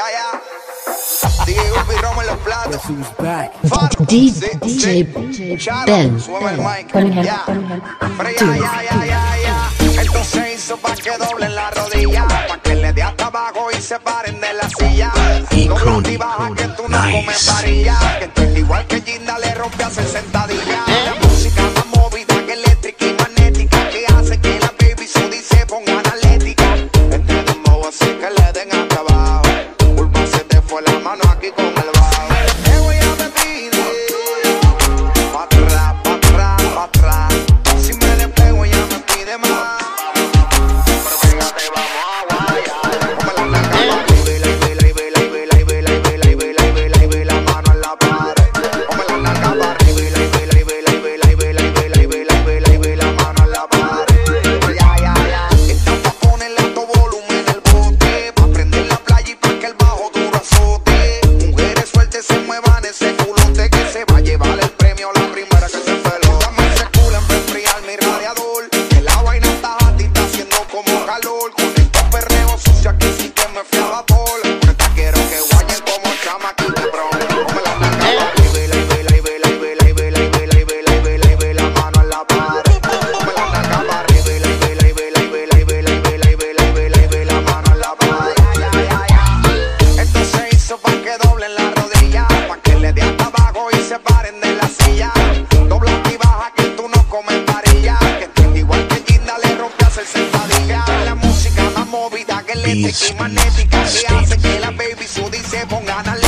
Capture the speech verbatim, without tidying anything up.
ya. D J Upi Romo en los platos. D J Ben. Súbeme el mic. Ya. Pero ya, ya, ya, ya, ya. Esto se hizo pa' que doblen la rodilla, pa' que le dé hasta abajo y se paren de la silla. Dobla y baja que tú no comes varilla, que tú igual que Ginda le rompe a hacer sentadilla. La música más movida que eléctrica y magnética, que hace que la baby Sudi se ponga analética. Este dembow así que le den hasta abajo. Culpa se te fue la mano aquí con el bajo. Te voy a me pide pa' atrás, pa' atrás, pa' atrás. Si me le pego ya me pide más. Pero fíjate, vamos a guayar. Come la naca pa' arriba y vela, y vela, y vela, y vela, y vela, y vela, y vela, y vela, mano en la pared. Come la naca pa' arriba y vela, y vela, y vela, y vela, y vela, y vela, y vela, y vela, mano en la pared. Ya, ya, ya. Esta pa' ponerle alto volumen el bote, pa' prender la playa y pa' que el bajo duro azote. Mujeres sueltas se muevan ese culote, que se va a llevar el premio la primera que se peló. También se culan para enfriar mi radiador, que la vaina está hot y está haciendo como calor. Con estos perreos sucios aquí sí que me fui a vapor. Por esta quiero que guayen como chamaquita bro. Come la naca y vela, y vela, y vela, y vela, y vela, y vela, y vela, y vela, y vela, mano en la pared. Come la naca y vela, y vela, y vela, y vela, y vela, y vela, y vela, y vela, y vela, mano en la pared. Ya, ya, ya. Esto se hizo pa' que doblen la rodilla, pa' que le dé hasta abajo y se paren de la silla. Dobla y baja que tú no comes varilla, que tú igual que Ginda le rompe a hacer sentadilla. La música más movida que eléctrica y magnética, que hace que la baby Sudi se ponga analética.